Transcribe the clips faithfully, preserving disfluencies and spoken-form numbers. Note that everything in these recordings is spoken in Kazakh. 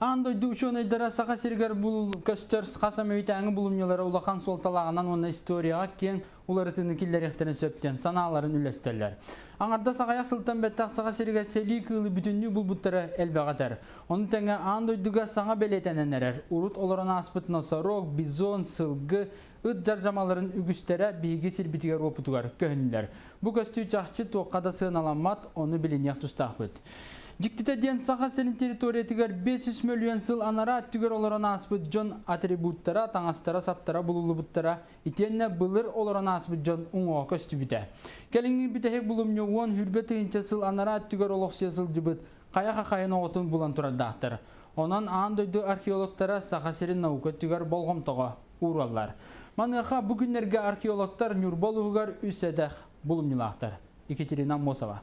Андой душонайдара сақа сергер бұл көстер қасам өйтәңі бұлымнелері ұлақан солталағынан оны историяға кен уларытыны келдеректерін сөптен саналарын үлестелер. Аңарда сағаяқ сылтан бәттақ сақа сергер сәлі кылы бүтінні бұл бұттары әлбәғатар. Оны тәңі андой дүға саңа бәлетәнен әрер. Урут оларына аспыт носорог, бизон, сылғы, ұт жаржамаларын үгістері бейге сербетігер опытуғар көхінілер. Бұл көсті жақчы тоққада сығыналамат, оны білінеқ тұстақ бұд. Диктите ден саха сенин территориятыгар бес жүз миллион сыл анара түгер олорона аспыт жон атрибуттара, таңастара, саптара, булулубуттара, итенне былыр олорона аспыт жон уңо көстү бите. Келингин битехек булумню он хүрбеті инче сыл анара түгер олоксия сыл жыбыт, каяха кайын оғытын булан турадақтыр. Онан аан дөйді археологтара саха серин наука түгер болгомтоға ураллар. Маныха бүгіннерге археологтар Нюрболугар үсседех булумнилақтар. Екатерина Мосова.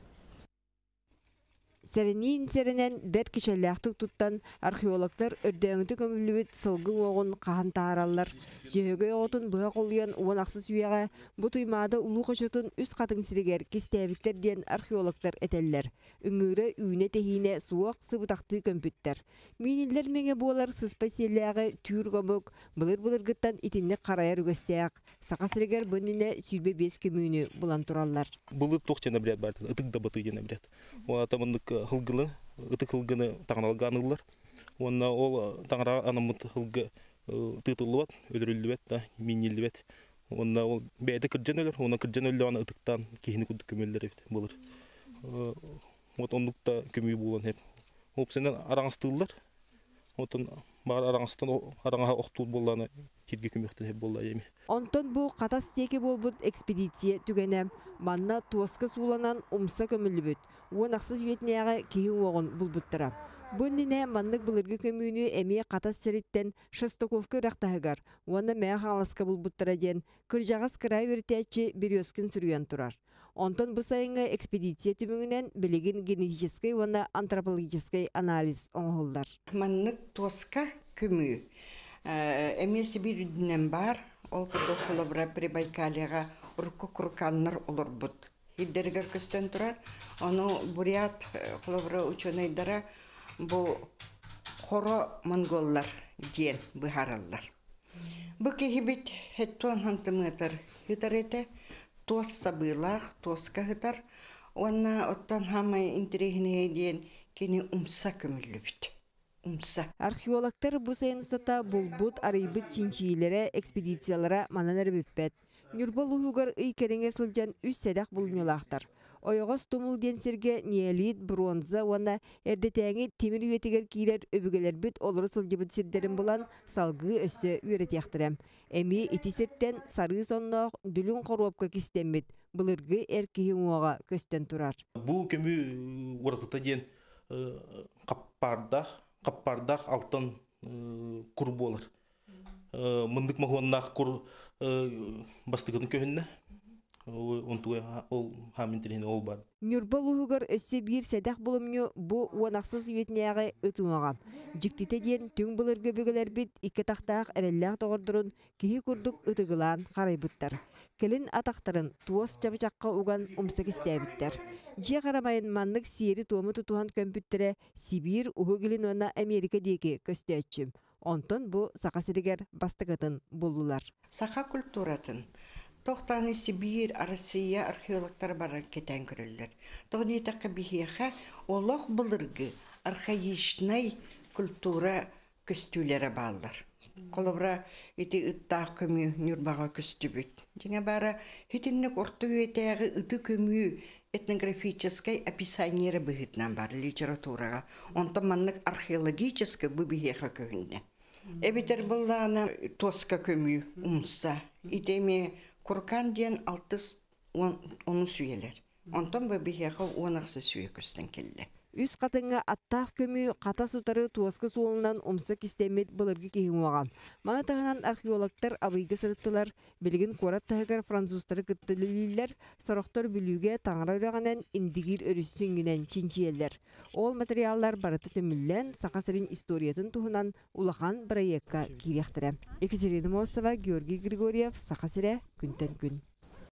Сәрінен сәрінен бәт кешелләқтік тұттан археологтар өрдөңді көмілует сылғы оғын қаған тағаралар. Жүйеге оғытын бұға қолыян оған ақсыз үйеға бұ тұймады ұлу қошытын үз қатын сірігер кестәбіттер ден археологтар әтәлілер. Үңірі үйіне тәхіне суақ сыбытақты көмпіттер. Менелер меңе болар сыспасиялағы түйір көмік, бұлыр-бұлыр ғыттан итінне қарайар үгістәяқ. Сақа сірігер бұніне сүйбе бес көмүйіні бұлан тұралар. Бұлыр тоқчана бірет барды, ұтық да бұты дені бірет. Хылгылы, ытык хылгыны таңналганылар. Онна ол таңра анамыт хылгы тытылыбат, өлөрүлүбет да, минилибет. Онна ол бәйді кірджен өлөр, ona кірджен өлі ана ытыктан кейіні күдді көмелер болыр. Вот ондукта көмүй болан хеп. Опсенен араңыстылар. Отын бар араңыстан араңаға оқтул боланы кирге көмектен хеп болла еми. Онтон бу катас теке болбут экспедиция түгенем. Манна туаска сууланан умса көмүлүбүт. Уон аксыз ветнияга кейин оғын булбуттара. Бұнніне маннык бұлырғы көмүйіні әме қатас сәриттен Шестаковка рақтағығар. Уанна мәе қаласқа бұлбуттара ден күржағас кырай өртәчі березкін сүрген тұрар. Онтон бұл сайынға экспедиция түміңінен білігін генетической уанна антропологической анализ оңғылдар. Маннык туаска көмүй. Әмесі бір үдінен бар, ол күрді құлыбыра Прибайкалияға ұрқы құрқаннар олар бұд. Хиддергер көстен тұрар, оны Бурят құлыбыра ученайдара bu koro Mongollar diyen biharallar. Bu kehibit hettuan hantımıdır hitarete toz sabılaq, tozka hitar. Ona ottan hamay intirihine diyen kini umsa kömüllübüt. Umsa. Arkeologlar bu sayın ustata bulbut arayıbıt çinçiyelere, ekspedisiyalara mananar büppet. Nürboluğugar ıykerenge sılcan üç sedak bulunulaqtar. Oyogos tumul denserge neolit, bronza, ona erdetәңі temir üyetiger kiler öbügeler büt oluru sılgıbıt sirderin bulan salgı össü üret yaktırem. Emi itisetten sarı sonnoq dülün qoruopka kistemit, bılırgı erkehi uağa kösten turar. Bu kömü oratıta den qappardaq, qappardaq altın kur bolar. Mındık mahonnak kur bastıgın köhünne. Ол хаминтирин ол бар. Нюрболугар өссө бир седах булумню бу уанаксыз үетнеяга ытуңага. Жиктите ден түң булыргы бөгөлөр бит икки тактаак эреллак тогордурун кихи курдук ытыгылаан карайбыттар. Келин атактарын туос чабычакка уган умсакистебиттер. Же карамайын маннык сиери туому тутухан көмпүттере Сибир угугилин она Америка деки көстөчүм. Онтон бу сакасыригер бастыгатын булулар. Саха культуратын Тоқтаны Сибир, Россия археологтар бара кетен көрілдер. Тоғын етаққа бихеха олық бұлырғы архаишнай культура көстүлері балдар. Қолыбыра еті ұттақ көмі нүрбаға көстү бүт. Жеңе бара хетіннік орты өйтәғі ұты көмі этнографической описаниері бұғытнан бар литератураға. Онты маннық археологическі бұл бихеха көвінде. Әбетер бұллағына тоска көмі ұмса. Итеме Kurkan diyen altız onu süyeler. Ondan bu bihyağı onaqsı süye küsten kelle. Üs katınga attaq kömü kata sutarı tuaskı suolundan umsak istemet bılırgı kehin oğam. Mana tağınan arkeologlar abıygı sırıttılar, bilgin korat tağıgar fransuzları kıttılıliller, soroktor bülüge tağıra örağınan indigir örüsüngünen çinçiyeller. Ol materiallar baratı tömüllen, sakasırın istoriyatın tuğunan ulahan birayekka kiryaktırem. Ekaterina Mosova, Georgi Grigoriev, Sakasire, Günten Gün.